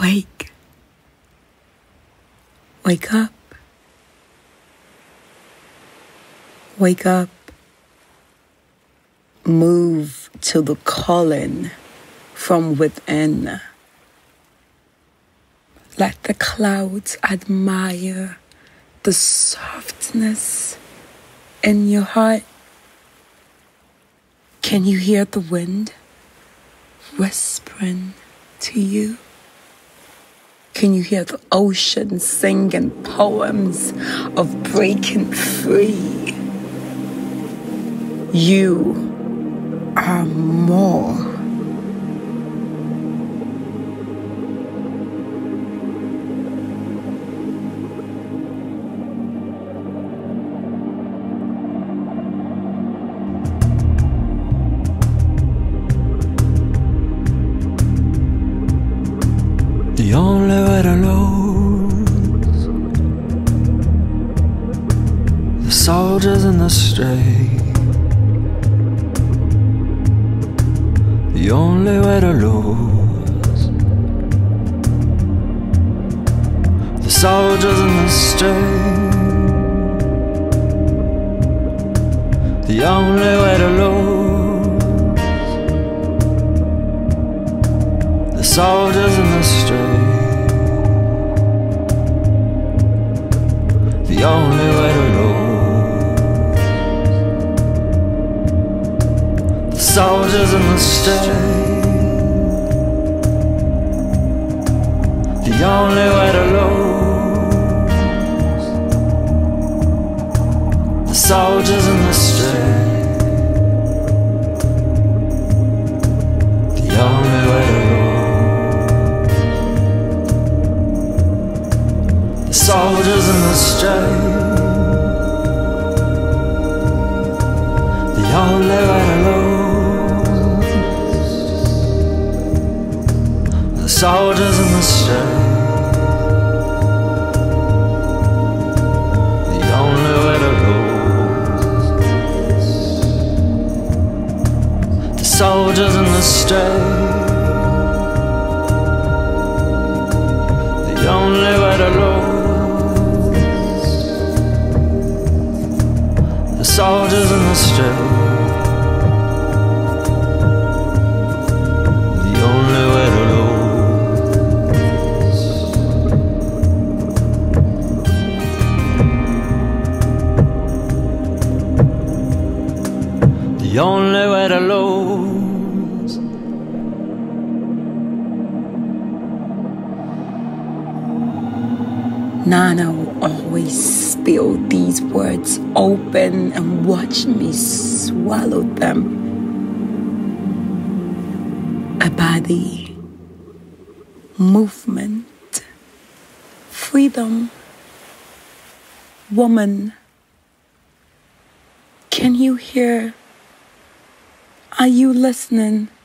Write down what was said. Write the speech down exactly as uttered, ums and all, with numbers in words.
Wake. Wake up. Wake up. Move to the calling from within. Let the clouds admire the softness in your heart. Can you hear the wind whispering to you? Can you hear the ocean singing poems of breaking free? You are more. The only way to lose the soldiers in the street. The only way to lose the soldiers in the street. The only way to lose the soldiers in the street. The only way to lose the soldiers in the street. The only way to lose the soldiers in the street. The only way to lose the soldiers in the street. The only way to lose the soldiers in the street. The only way to lose the soldiers in the street. The only way to lose the soldiers in the street. The only way to lose the only way to lose Nana will always spill these words open and watch me swallow them. A body, movement, freedom, woman. Can you hear? Are you listening?